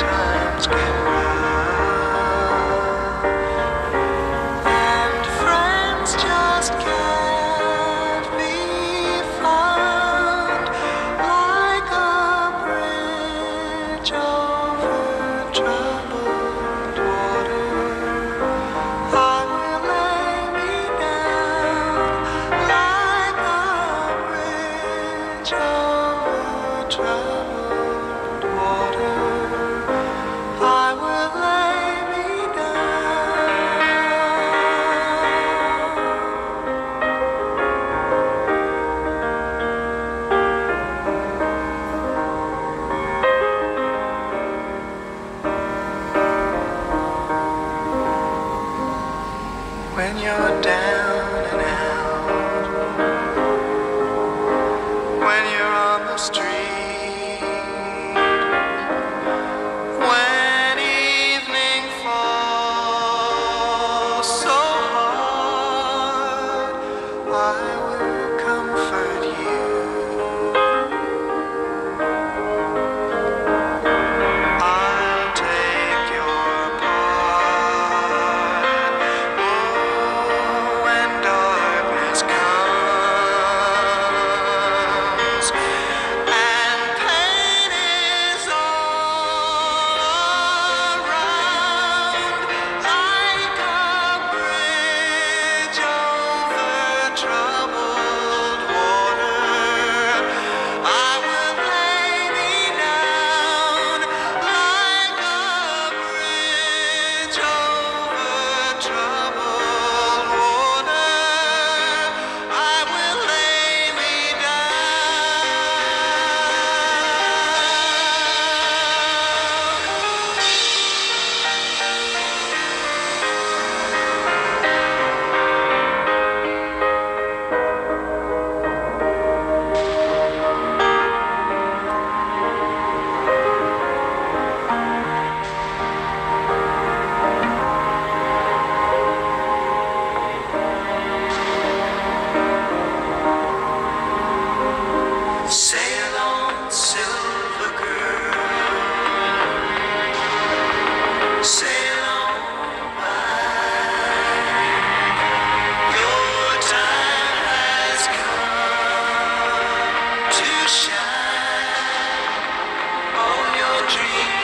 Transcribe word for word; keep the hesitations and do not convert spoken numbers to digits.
times get rough, and friends just can't be found, like a bridge over troubled water. I will lay me down like a bridge over troubled water. I will lay me down. When you're down and out, when you're on the street, when evening falls so hard, I will comfort you. I'll take your part. Oh, when darkness comes and pain is all around, like a bridge over troubled water, I will lay me down like a bridge over troubled water. I will lay me sail on, silver girl, sail on by. Your time has come to shine. All your dreams